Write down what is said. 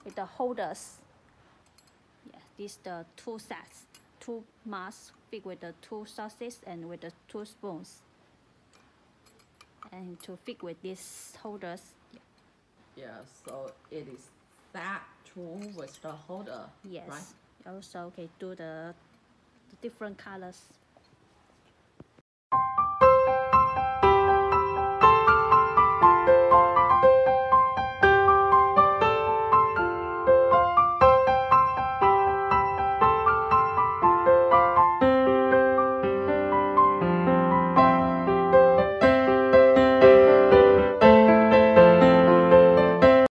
with the holders. Yeah, these the 2 sets, 2 masks fit with the 2 sauces and with the 2 spoons. And to fit with these holders. Yeah, so it is that tool with the holder. Yes. Right? Also, okay, do the different colors.